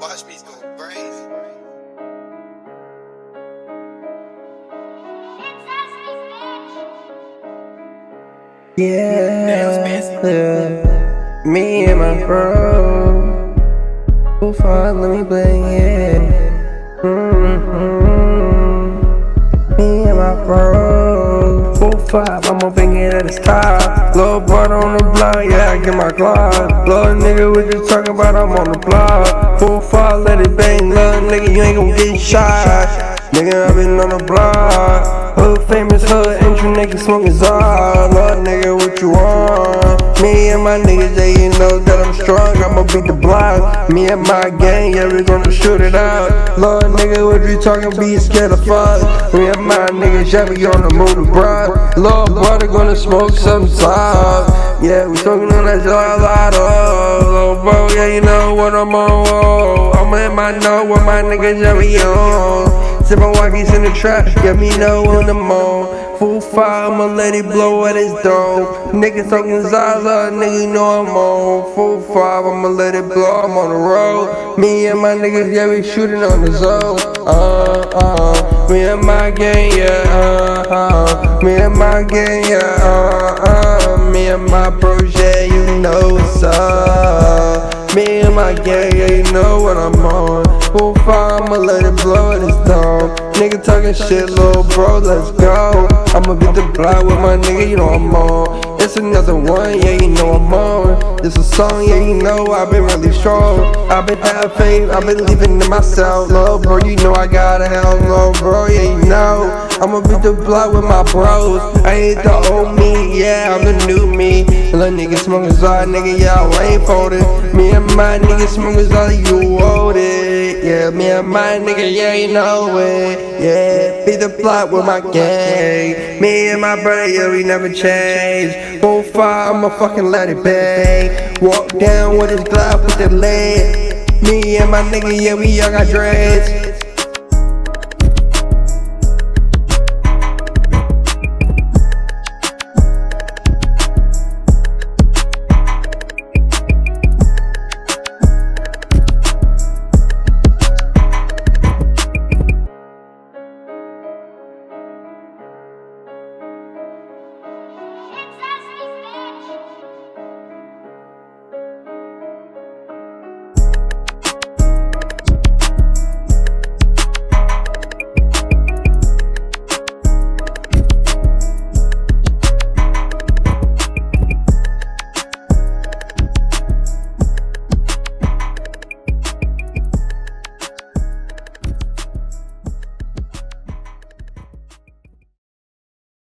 Watch me go crazy. Yeah, me and my bro, O5, let me play, yeah. Me and my bro, O5, I'm up and get at the top. Little brother on the block, yeah, I get my Glock. Little nigga, what you talking about? I'm on the block. O5, let it bang, little nigga, you ain't gon' get shot. Nigga, I been on the block. Hood famous, hood entry, nigga smoking czar. Lord nigga, what you want? Me and my niggas, yeah, you know that I'm strong. I'ma beat the block. Me and my gang, yeah, we gonna shoot it out. Lord nigga, what you talking? Be scared of fuck. Me and my niggas, yeah, we on the move, bro. Lord brother gonna smoke some top. Yeah, we smoking on that gelato. Little bro, yeah, you know what I'm on. Whoa. I'm in my know what my niggas, yeah, we on. Sippin' walkies in the trap, yeah, me know when I'm on. Full fire, I'ma let it blow at his dome. Niggas talking Zaza, nigga, you know I'm on. Full fire, I'ma let it blow, I'm on the road. Me and my niggas, yeah, we shooting on the zone. Me and my gang, yeah, me and my gang, yeah, me and my bros, yeah, you know what's up. Me and my gang, yeah, you know what I'm on. Full fire, I'ma let it blow at his dome. Nigga talking shit, little bro, let's go. I'ma beat the block with my nigga, you know I'm on. It's another one, yeah, you know I'm on. It's a song, yeah, you know I've been really strong. I've been having faith, I've been living in myself. Little bro, you know I got a hell, little bro, yeah, you know. I'ma beat the block with my bros. I ain't the old me, yeah, I'm the new me. Little nigga smoking Zod, nigga, yeah, I ain't folded. Me and my nigga smoking Zod, you owed it. Yeah, me and my nigga, yeah, you know it. Yeah, beat the block with my gang. Me and my brother, yeah, we never change. Full fire, I'ma fucking let it bang. Walk down with his glove with the leg. Me and my nigga, yeah, we all got dreads.